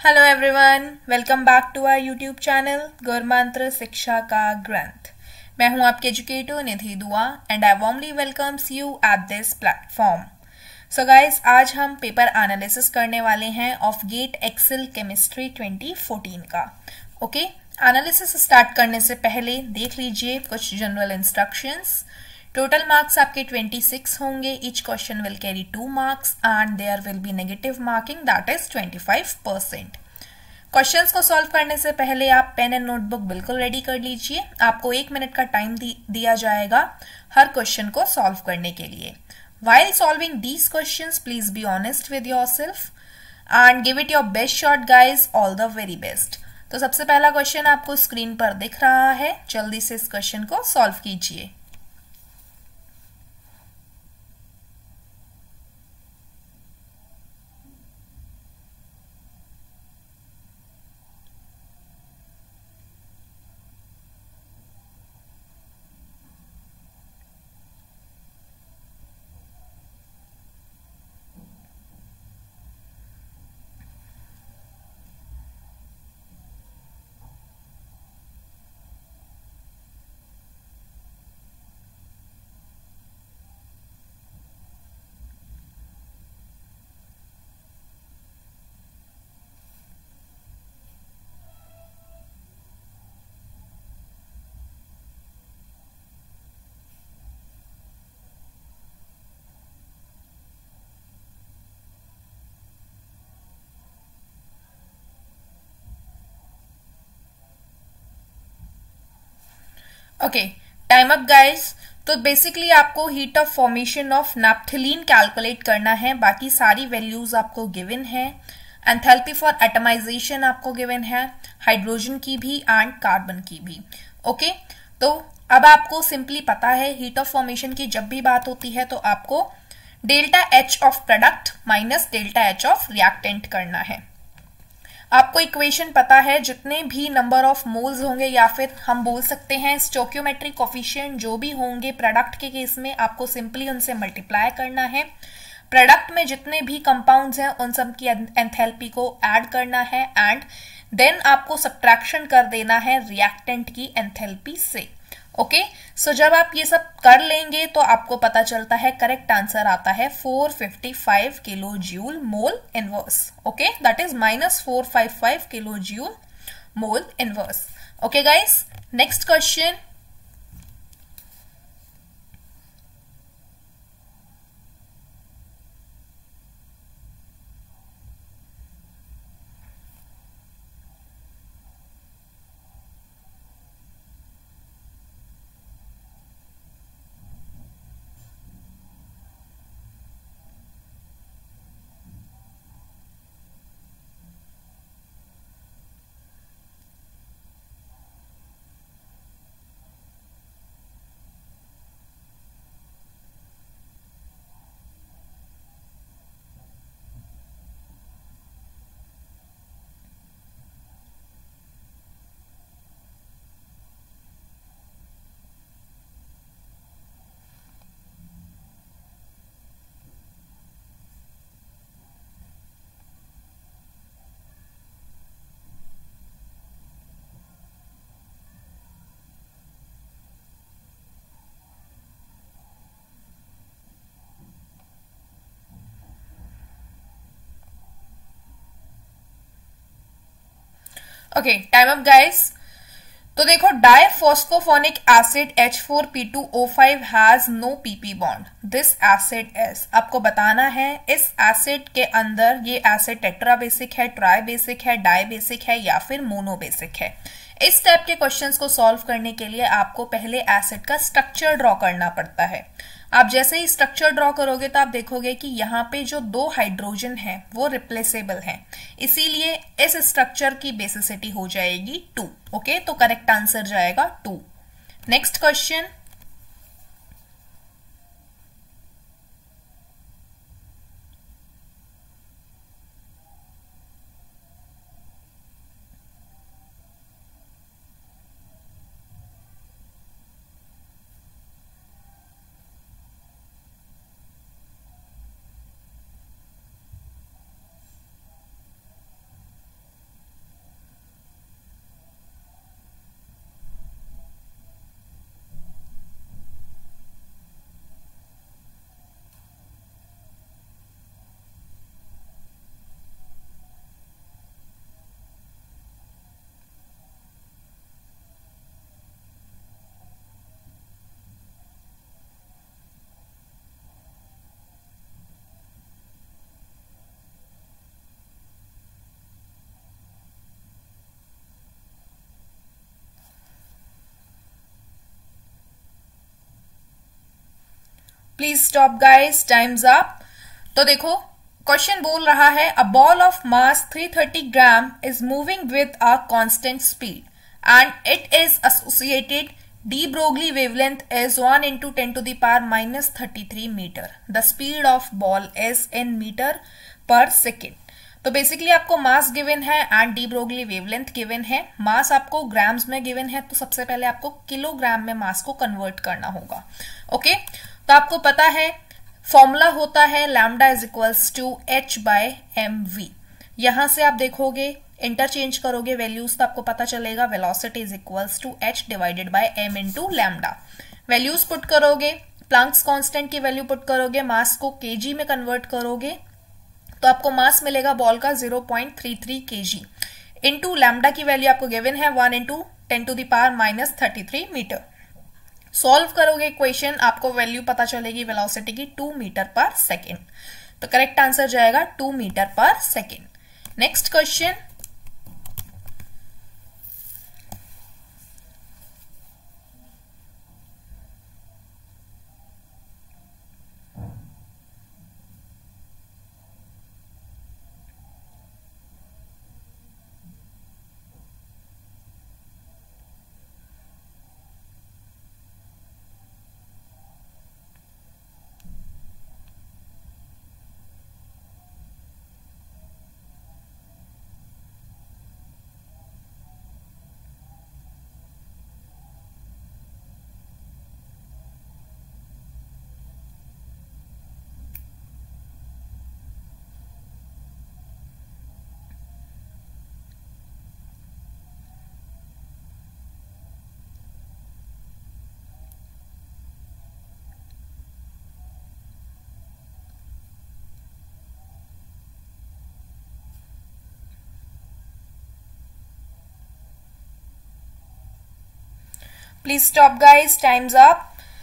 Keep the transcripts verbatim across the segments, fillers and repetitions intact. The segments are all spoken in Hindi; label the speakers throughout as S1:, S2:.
S1: Hello everyone, welcome back to our YouTube channel Gurmantra शिक्षा का ग्रंथ। मैं हूं आपके educator Nidhi Dua and I warmly welcomes you at this platform. So guys, आज हम पेपर एनालिसिस करने वाले हैं of GATE XL chemistry twenty fourteen का। ओके, एनालिसिस स्टार्ट करने से पहले देख लीजिए कुछ जनरल इंस्ट्रक्शंस। टोटल मार्क्स आपके छब्बीस होंगे। Each question will carry two marks and there will be negative marking, that is पच्चीस परसेंट। क्वेश्चंस को सॉल्व करने से पहले आप पेन एंड नोटबुक बिल्कुल रेडी कर लीजिए। आपको एक मिनट का टाइम दिया जाएगा हर क्वेश्चन को सॉल्व करने के लिए। While solving these questions, please be honest with yourself and give it your best shot, guys. All the very best. तो सबसे पहला क्वेश्चन आपको स्क्रीन पर दिख रहा है, जल्दी से इस क्वेश्चन को सॉल्व कीजिए। Okay, time up guys. तो बेसिकली आपको heat of formation of naphthalene calculate करना है। बाकी सारी वैल्यूज आपको गिवन है। एंथैल्पी फॉर एटमाइजेशन आपको गिवन है, हाइड्रोजन की भी एंड कार्बन की भी। ओके, तो अब आपको सिंपली पता है हीट ऑफ फॉर्मेशन की जब भी बात होती है तो आपको delta H of product minus delta H of reactant करना है। आपको इक्वेशन पता है, जितने भी नंबर ऑफ मोल्स होंगे या फिर हम बोल सकते हैं स्टोक्योमेट्रिक कोफिशिएंट जो भी होंगे प्रोडक्ट के केस में, आपको सिंपली उनसे मल्टीप्लाई करना है। प्रोडक्ट में जितने भी कंपाउंड्स हैं उन सब की एंथैल्पी को ऐड करना है एंड देन आपको सब्ट्रैक्शन कर देना है रिएक्टेंट की एंथैल्पी से। ओके, सो जब आप ये सब कर लेंगे तो आपको पता चलता है करेक्ट आंसर आता है four fifty five kilo joule mole inverse. Okay, that is minus four five five kilo joule mole inverse. Okay guys, next question. Okay, time up guys. तो देखो, diphosphonic acid H four P two O five has no PP bond. This acid is, आपको बताना है इस एसिड के अंदर ये एसिड टेट्रा बेसिक है, ट्राई बेसिक है, डाई बेसिक है या फिर मोनो बेसिक है। इस टाइप के क्वेश्चंस को सॉल्व करने के लिए आपको पहले एसिड का स्ट्रक्चर ड्रॉ करना पड़ता है। आप जैसे ही स्ट्रक्चर ड्रॉ करोगे तो आप देखोगे कि यहाँ पे जो दो हाइड्रोजन है वो रिप्लेसेबल है, इसीलिए इस स्ट्रक्चर की बेसिसिटी हो जाएगी टू। ओके, तो करेक्ट आंसर जाएगा two. Next question. Please stop guys, times up. तो देखो क्वेश्चन बोल रहा है a ball of mass three thirty gram is moving with a constant speed and it is associated de Broglie wavelength is one into ten to the power minus thirty-three meter. The speed of ball is in meter per second. तो बेसिकली आपको मास गिवन है and de Broglie wavelength given है। मास आपको ग्राम्स में गिवन है, तो सबसे पहले आपको किलोग्राम में मास को कन्वर्ट करना होगा। ओके, तो आपको पता है फॉर्मूला होता है lambda is equals to H by M V. यहां से आप देखोगे इंटरचेंज करोगे वैल्यूज तो आपको पता चलेगा velocity is equals to H divided by M into lambda. Values put करोगे, प्लैंक्स कांस्टेंट की वैल्यू पुट करोगे, मास को केजी में कन्वर्ट करोगे तो आपको मास मिलेगा बॉल का zero point three three KG into lambda की वैल्यू आपको गिवन है one into ten to the power minus thirty three meter. Solve करोगे इक्वेशन, आपको वैल्यू पता चलेगी वेलोसिटी की टू मीटर पर सेकेंड। तो करेक्ट आंसर जाएगा two meter per second. Next question, please stop guys, times up.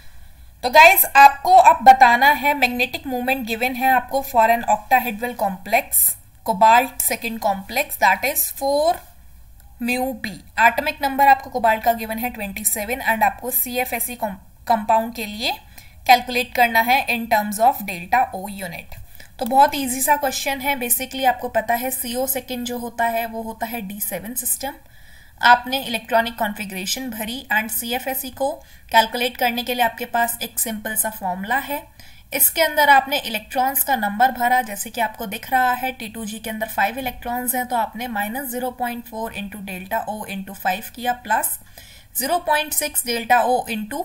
S1: तो गाइस आपको अब बताना है मैग्नेटिक मूवमेंट गिवन है आपको for an octahedral complex cobalt second complex that is four mu B. Atomic number आपको कोबाल्ट का गिवन है ट्वेंटी सेवन एंड आपको C F S E compound के लिए कैलकुलेट करना है in terms of delta O unit. तो बहुत इजी सा क्वेश्चन है। बेसिकली आपको पता है सीओ सेकेंड जो होता है वो होता है डी सेवन सिस्टम। आपने इलेक्ट्रॉनिक कॉन्फ़िगरेशन भरी एंड सीएफएसई को कैलकुलेट करने के लिए आपके पास एक सिंपल सा फॉर्मूला है। इसके अंदर आपने इलेक्ट्रॉन्स का नंबर भरा, जैसे कि आपको दिख रहा है टी टू जी के अंदर फाइव इलेक्ट्रॉन्स हैं, तो आपने minus zero point four into delta O into five किया plus zero point six delta O into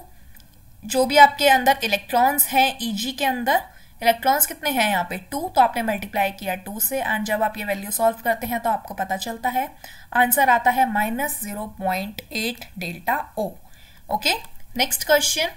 S1: जो भी आपके अंदर इलेक्ट्रॉन्स हैं ईजी के अंदर। इलेक्ट्रॉन्स कितने हैं यहाँ पे टू, तो आपने मल्टीप्लाई किया टू से एंड जब आप ये वैल्यू सॉल्व करते हैं तो आपको पता चलता है आंसर आता है minus zero point eight delta O. Okay, next question,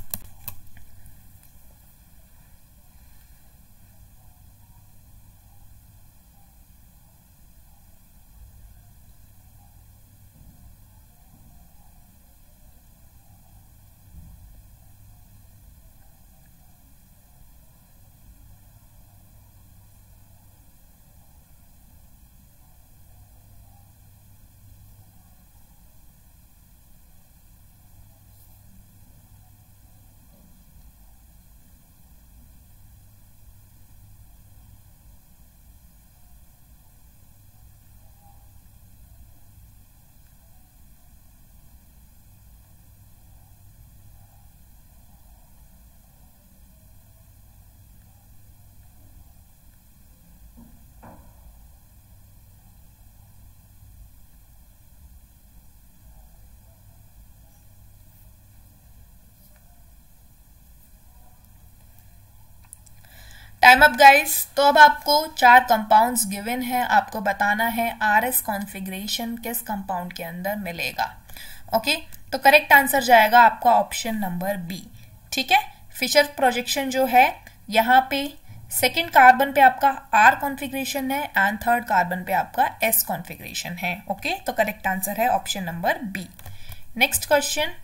S1: time up guys. तो अब आपको चार कंपाउंड्स गिवन है, आपको बताना है आर एस कॉन्फ़िगरेशन किस कंपाउंड के अंदर मिलेगा। ओके, तो करेक्ट आंसर जाएगा आपका ऑप्शन नंबर बी। ठीक है, फिशर प्रोजेक्शन जो है यहाँ पे सेकेंड कार्बन पे आपका आर कॉन्फ़िगरेशन है एंड थर्ड कार्बन पे आपका एस कॉन्फ़िगरेशन है। ओके, तो करेक्ट आंसर है option number B. Next question,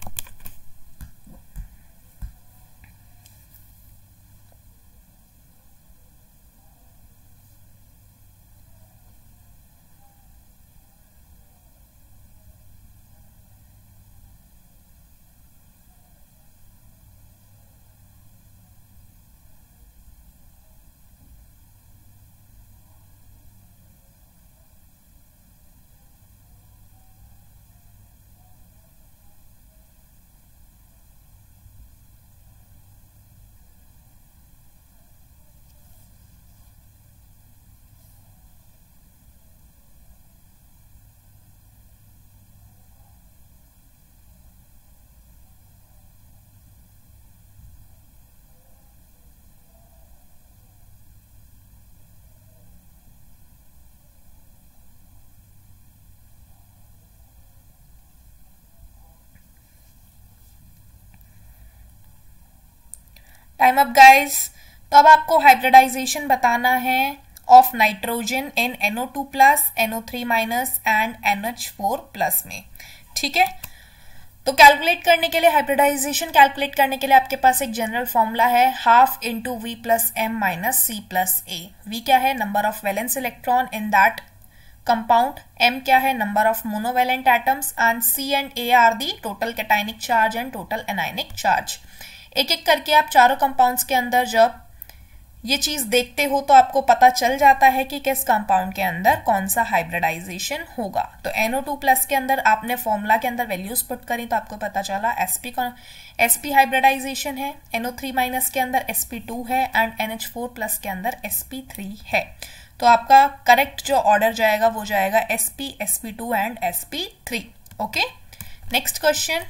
S1: time up guys. तो अब आपको हाइब्रिडाइजेशन बताना है of nitrogen in N O two plus, N O three minus and N H four plus में। ठीक है, तो कैलकुलेट करने के लिए, हाइब्रिडाइजेशन कैलकुलेट करने के लिए आपके पास एक जनरल फॉर्मूला है, half into V plus M minus C plus A. V क्या है, number of valence electron in that compound, m क्या है, number of monovalent atoms, and c and a are the total cationic charge and total anionic charge. एक एक करके आप चारों कंपाउंड्स के अंदर जब ये चीज देखते हो तो आपको पता चल जाता है कि किस कंपाउंड के अंदर कौन सा हाइब्रिडाइजेशन होगा। तो एन ओ टू प्लस के अंदर आपने फॉर्मूला के अंदर वैल्यूज पुट करी तो आपको पता चला sp sp हाइब्रिडाइजेशन है, एन ओ थ्री माइनस के अंदर एस पी टू है and N H four plus के अंदर एस पी थ्री है। तो आपका करेक्ट जो ऑर्डर जाएगा वो जाएगा sp, S P two and S P three. Okay, next question.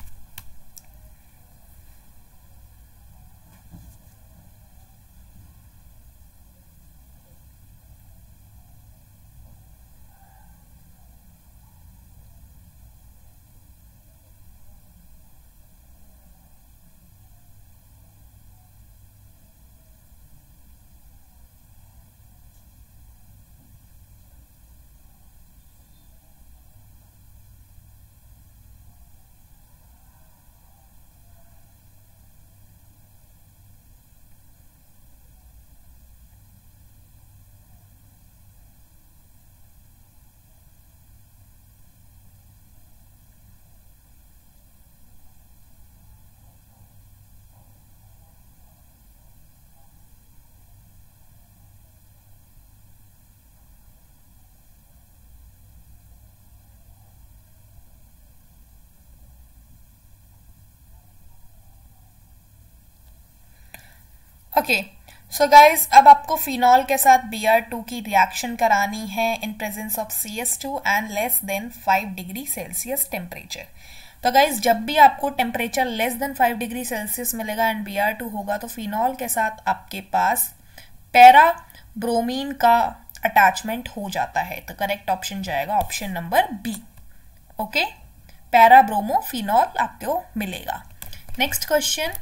S1: Okay so guys, अब आपको फिनॉल के साथ बी आर टू की रिएक्शन करानी है in presence of C S two and less than five degree Celsius temperature. तो गाइज, जब भी आपको temperature less than five degree Celsius मिलेगा एंड बी आर टू होगा तो फिनॉल के साथ आपके पास पैरा ब्रोमीन का अटैचमेंट हो जाता है। तो करेक्ट ऑप्शन जाएगा option number B. Okay, para bromo phenol आपको मिलेगा। Next question.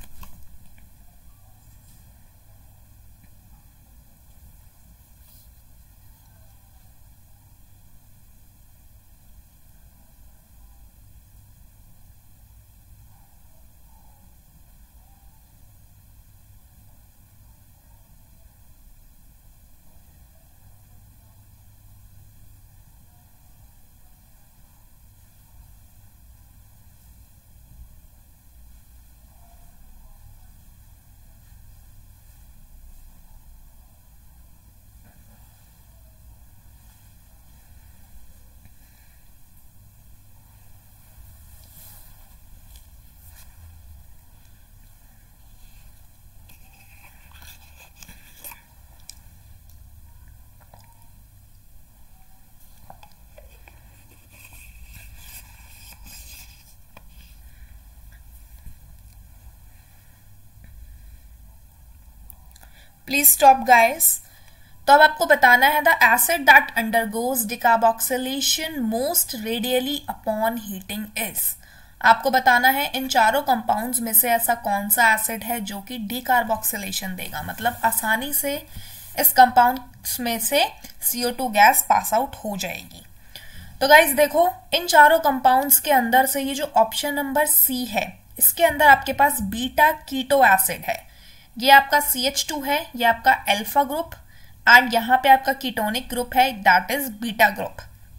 S1: Please stop guys. तो अब आपको बताना है the acid that undergoes decarboxylation most readily upon heating is. आपको बताना है इन चारों कंपाउंड्स में से ऐसा कौन सा एसिड है जो कि डिकार्बोक्सिलेशन देगा, मतलब आसानी से इस कंपाउंड में से C O two gas pass out हो जाएगी। तो गाइज देखो, इन चारों कंपाउंड्स के अंदर से ये जो ऑप्शन नंबर सी है इसके अंदर आपके पास बीटा कीटो एसिड है। ये आपका सी एच टू है, ये आपका अल्फा ग्रुप एंड यहाँ पे आपका कीटोनिक ग्रुप है दैट इज बीटा ग्रुप।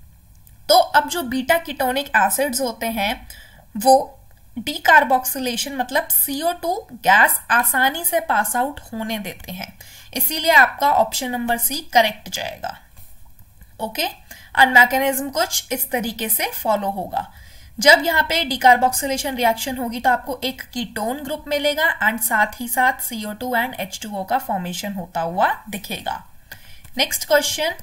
S1: तो अब जो बीटा कीटोनिक एसिड्स होते हैं वो डीकार्बोक्सिलेशन मतलब सी ओ टू गैस आसानी से पास आउट होने देते हैं, इसीलिए आपका ऑप्शन नंबर सी करेक्ट जाएगा। ओके, और मैकेनिज्म कुछ इस तरीके से फॉलो होगा। जब यहाँ पे डिकार्बोक्सिलेशन रिएक्शन होगी तो आपको एक कीटोन ग्रुप मिलेगा एंड साथ ही साथ C O two and H two O का फॉर्मेशन होता हुआ दिखेगा। Next question.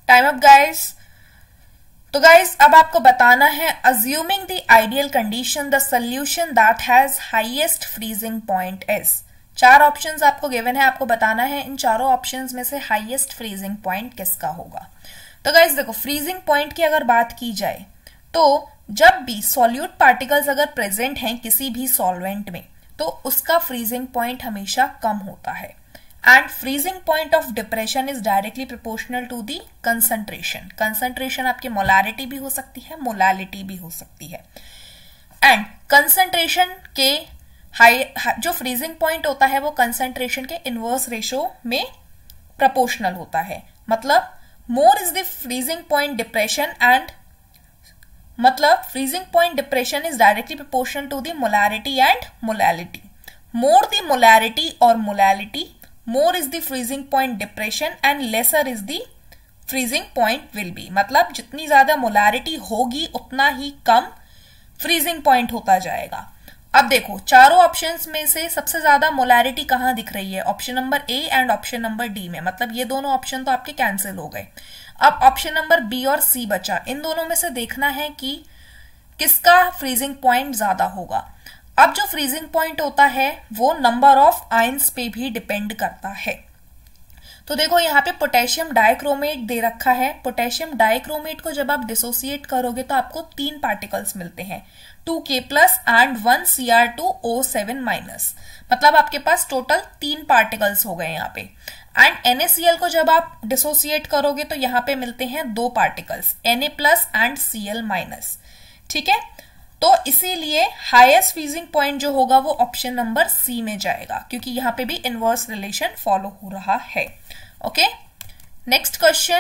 S1: Time up guys. तो गाइस अब आपको बताना है, assuming the ideal condition the solution that has highest freezing point is. चार ऑप्शंस आपको गिवन है, आपको बताना है इन चारों ऑप्शंस में से हाईएस्ट फ्रीजिंग पॉइंट किसका होगा। तो गाइस देखो, फ्रीजिंग पॉइंट की अगर बात की जाए तो जब भी सॉल्यूट पार्टिकल्स अगर प्रेजेंट हैं किसी भी सॉल्वेंट में तो उसका फ्रीजिंग पॉइंट हमेशा कम होता है। And freezing point of depression is directly proportional to the concentration. Concentration आपकी मोलारिटी भी हो सकती है, मोलालिटी भी हो सकती है। एंड कंसंट्रेशन के हाई जो फ्रीजिंग पॉइंट होता है वो कंसंट्रेशन के इनवर्स रेशो में प्रोपोर्शनल होता है। मतलब more is the freezing point depression and मतलब freezing point depression is directly proportional to the molarity and molality. More the molarity और molality, more is the freezing point depression and lesser is the freezing point will be. मतलब जितनी ज्यादा मोलारिटी होगी उतना ही कम फ्रीजिंग पॉइंट होता जाएगा। अब देखो, चारों ऑप्शंस में से सबसे ज्यादा मोलारिटी कहां दिख रही है? Option number A and option number D में। मतलब ये दोनों ऑप्शन तो आपके कैंसिल हो गए। अब ऑप्शन नंबर बी और सी बचा। इन दोनों में से देखना है कि किसका फ्रीजिंग पॉइंट ज्यादा होगा। अब जो फ्रीजिंग पॉइंट होता है वो नंबर ऑफ आयंस पे भी डिपेंड करता है। तो देखो यहाँ पे पोटेशियम डाइक्रोमेट दे रखा है। पोटेशियम डाइक्रोमेट को जब आप डिसोसिएट करोगे तो आपको तीन पार्टिकल्स मिलते हैं, two K plus and one C R two O seven minus. मतलब आपके पास टोटल तीन पार्टिकल्स हो गए यहाँ पे। And N A C L को जब आप डिसोसिएट करोगे तो यहाँ पे मिलते हैं दो particles, Na plus and C L minus. ठीक है, तो इसीलिए हाईएस्ट फ्रीजिंग पॉइंट जो होगा वो ऑप्शन नंबर सी में जाएगा, क्योंकि यहाँ पे भी इनवर्स रिलेशन फॉलो हो रहा है। Okay, next question.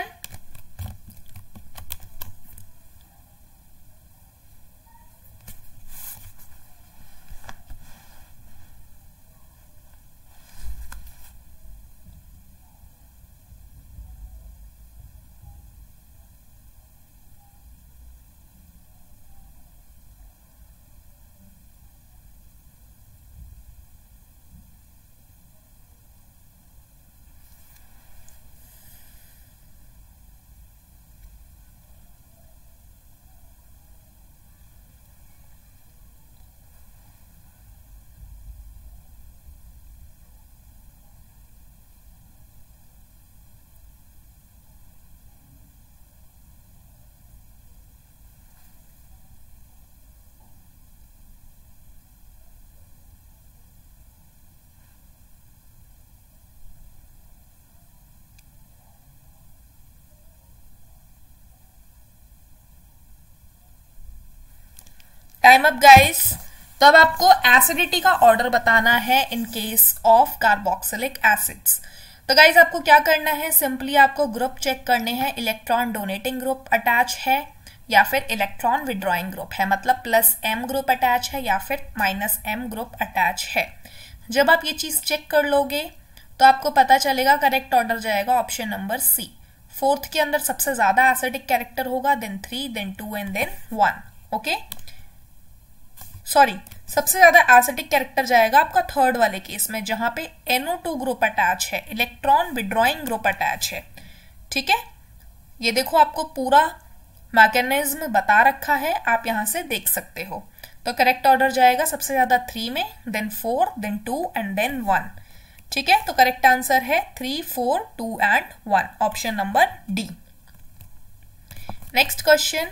S1: Time up guys. तो अब आपको एसिडिटी का ऑर्डर बताना है in case of carboxylic acids. तो गाइस आपको क्या करना है, सिंपली आपको ग्रुप चेक करने हैं, इलेक्ट्रॉन डोनेटिंग ग्रुप अटैच है या फिर इलेक्ट्रॉन विड्रॉइंग ग्रुप है। मतलब प्लस एम ग्रुप अटैच है या फिर माइनस एम ग्रुप अटैच है। जब आप ये चीज चेक कर लोगे तो आपको पता चलेगा, करेक्ट ऑर्डर जाएगा ऑप्शन नंबर सी। फोर्थ के अंदर सबसे ज्यादा एसिडिक कैरेक्टर होगा, then three, then two and then one. Okay, sorry, सबसे ज्यादा एसिडिक कैरेक्टर जाएगा आपका थर्ड वाले केस में, जहां पे N O two group attach है, इलेक्ट्रॉन विड्रॉइंग ग्रुप अटैच है। ठीक है, ये देखो आपको पूरा मैकेनिज्म बता रखा है, आप यहां से देख सकते हो। तो करेक्ट ऑर्डर जाएगा सबसे ज्यादा थ्री में, then four, then two and then one. ठीक है, तो करेक्ट आंसर है three, four, two and one, option number D. Next question.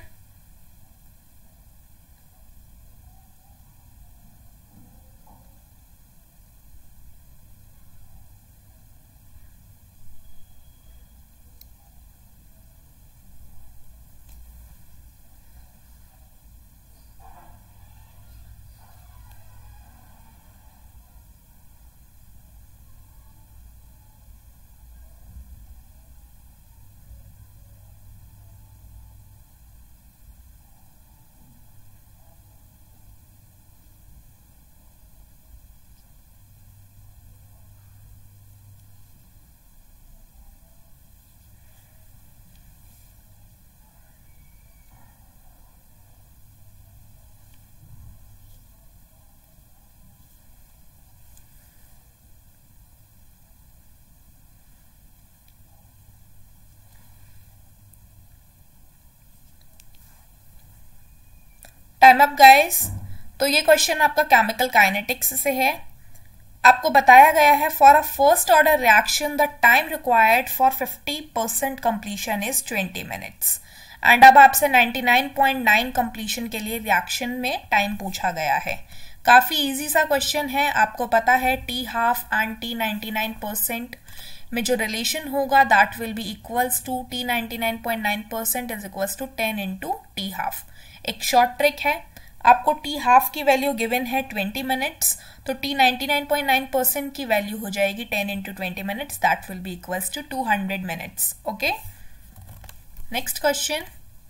S1: Time up guys. तो ये क्वेश्चन आपका केमिकल काइनेटिक्स से है। आपको बताया गया है for a first order reaction the time required for fifty percent completion is twenty minutes and अब आपसे ninety nine point nine completion के लिए रिएक्शन में टाइम पूछा गया है। काफी इजी सा क्वेश्चन है। आपको पता है T half and T ninety nine percent में जो रिलेशन होगा that will be equals to T ninety nine point nine percent is equals to ten into T half. एक शॉर्ट ट्रिक है, आपको टी हाफ की वैल्यू गिवन है ट्वेंटी मिनट्स, तो T ninety nine point nine percent की वैल्यू हो जाएगी ten into twenty minutes, that will be equals to two hundred minutes. Okay, next question.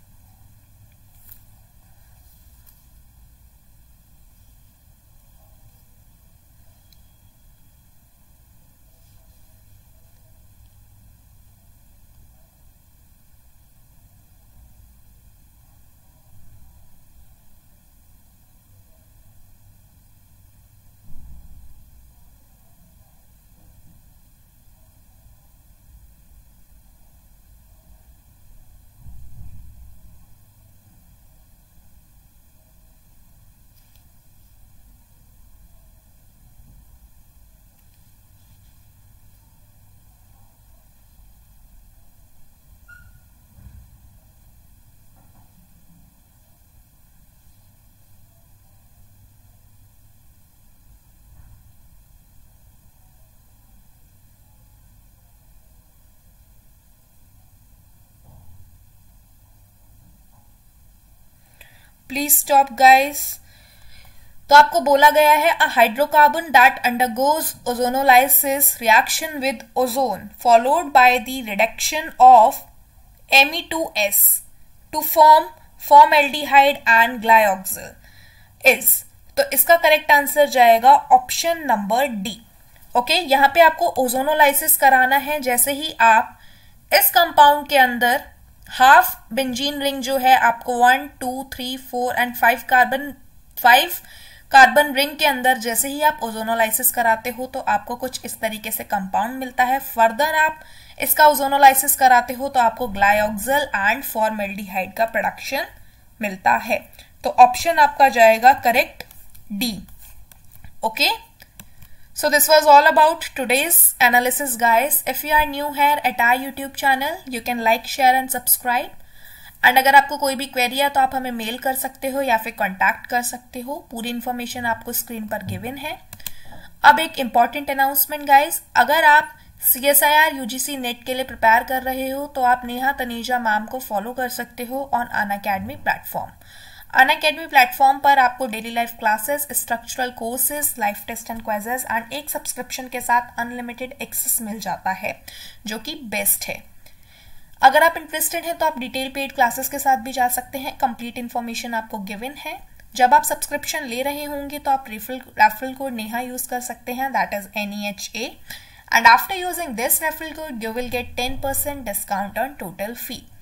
S1: Please stop guys. तो आपको बोला गया है a hydrocarbon that undergoes ozonolysis reaction with ozone followed by the reduction of M E two S to form formaldehyde and glyoxal is. तो इसका करेक्ट आंसर जाएगा ऑप्शन नंबर डी। ओके, यहां पे आपको ओजोनोलाइसिस कराना है। जैसे ही आप इस कंपाउंड के अंदर हाफ बेंजीन रिंग जो है आपको one two three four and five carbon five carbon ring के अंदर जैसे ही आप ओजोनोलाइसिस कराते हो तो आपको कुछ इस तरीके से कंपाउंड मिलता है। फर्दर आप इसका ओजोनोलाइसिस कराते हो तो आपको ग्लाइऑक्सिल एंड फॉर्मल्डिहाइड का प्रोडक्शन मिलता है। तो ऑप्शन आपका जाएगा correct D. Okay, so this was all about today's analysis guys. If you are new here at our YouTube channel, you can like, share and subscribe. And अगर आपको कोई भी क्वेरी है तो आप हमें मेल कर सकते हो या फिर कांटेक्ट कर सकते हो। पूरी इन्फॉर्मेशन आपको स्क्रीन पर गिवन है। अब एक इम्पॉर्टेंट अनाउंसमेंट गाइज, अगर आप C S I R UGC NET के लिए प्रिपेयर कर रहे हो तो आप नेहा तनीजा मैम को फॉलो कर सकते हो on Unacademy platform. Unacademy platform पर आपको daily life classes, structural courses, life test and quizzes and एक सब्सक्रिप्शन के साथ अनलिमिटेड एक्सेस मिल जाता है जो कि बेस्ट है। अगर आप इंटरेस्टेड हैं तो आप डिटेल पेड क्लासेस के साथ भी जा सकते हैं। कंप्लीट इन्फॉर्मेशन आपको गिवन है। जब आप सब्सक्रिप्शन ले रहे होंगे तो आप रेफरल कोड नेहा यूज कर सकते हैं, that is N E H A, and after using this referral code you will get ten percent discount on total fee.